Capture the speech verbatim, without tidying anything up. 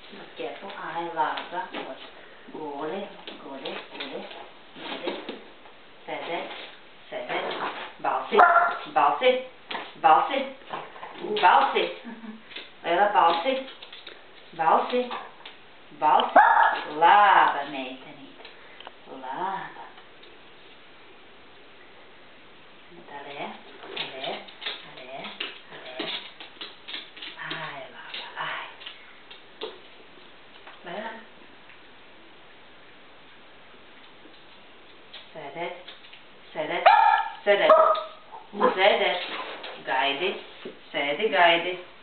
Careful, ai, lava. Gole, gole, gole, gole. Sedet, sedet. Balsi, balsi, balsi, balsi. Liela balsi, balsi, balsi. Laba, meitenīte. Laba. Alē, alē, alē, alē. Ai, laba, ai. Liela. Sēdēt, sēdēt, sēdēt, sēdēt, gaidi, sēdi, gaidi.